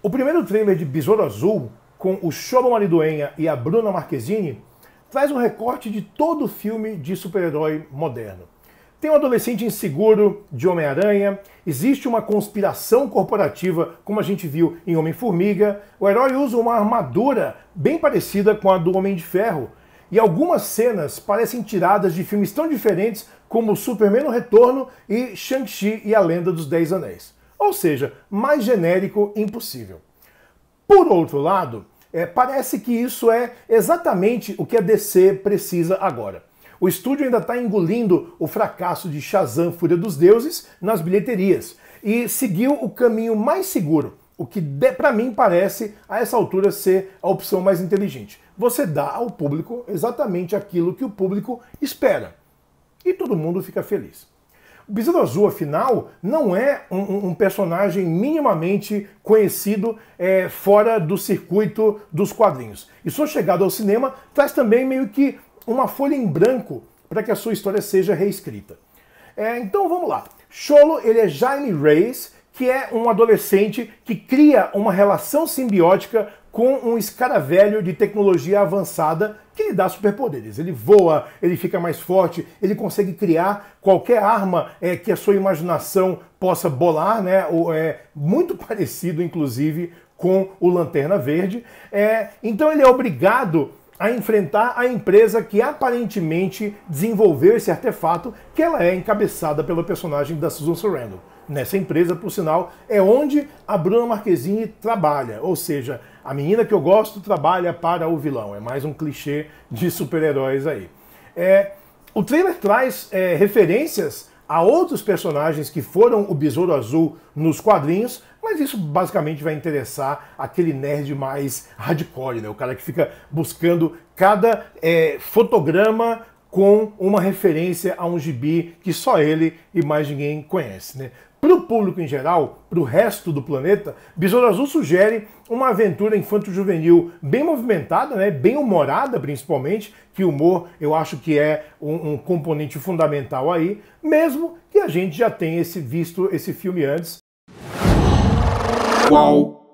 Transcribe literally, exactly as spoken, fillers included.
O primeiro trailer de Besouro Azul, com o Xolo Mariduenha e a Bruna Marquezine, traz um recorte de todo o filme de super-herói moderno. Tem um adolescente inseguro de Homem-Aranha, existe uma conspiração corporativa, como a gente viu em Homem-Formiga, o herói usa uma armadura bem parecida com a do Homem de Ferro, e algumas cenas parecem tiradas de filmes tão diferentes como Superman no Retorno e Shang-Chi e a Lenda dos Dez Anéis. Ou seja, mais genérico impossível. Por outro lado, é, parece que isso é exatamente o que a D C precisa agora. O estúdio ainda está engolindo o fracasso de Shazam Fúria dos Deuses nas bilheterias e seguiu o caminho mais seguro, o que para mim parece, a essa altura, ser a opção mais inteligente. Você dá ao público exatamente aquilo que o público espera. E todo mundo fica feliz. O Besouro Azul, afinal, não é um, um personagem minimamente conhecido é, fora do circuito dos quadrinhos. E sua chegada ao cinema traz também meio que uma folha em branco para que a sua história seja reescrita. É, então vamos lá. Xolo, ele é Jaime Reyes, que é um adolescente que cria uma relação simbiótica com um escaravelho de tecnologia avançada que lhe dá superpoderes. Ele voa, ele fica mais forte, ele consegue criar qualquer arma é, que a sua imaginação possa bolar, né? Ou, é, muito parecido, inclusive, com o Lanterna Verde. É, então ele é obrigado a enfrentar a empresa que aparentemente desenvolveu esse artefato, que ela é encabeçada pelo personagem da Susan Sarandon. Nessa empresa, por sinal, é onde a Bruna Marquezine trabalha, ou seja, a menina que eu gosto trabalha para o vilão. É mais um clichê de super-heróis aí. É, o trailer traz é, referências a outros personagens que foram o Besouro Azul nos quadrinhos, mas isso basicamente vai interessar aquele nerd mais hardcore, né? O cara que fica buscando cada é, fotograma com uma referência a um gibi que só ele e mais ninguém conhece, né? Para o público em geral, para o resto do planeta, Besouro Azul sugere uma aventura infanto-juvenil bem movimentada, né? Bem humorada principalmente, que o humor eu acho que é um, um componente fundamental aí, mesmo que a gente já tenha esse, visto esse filme antes. Qual?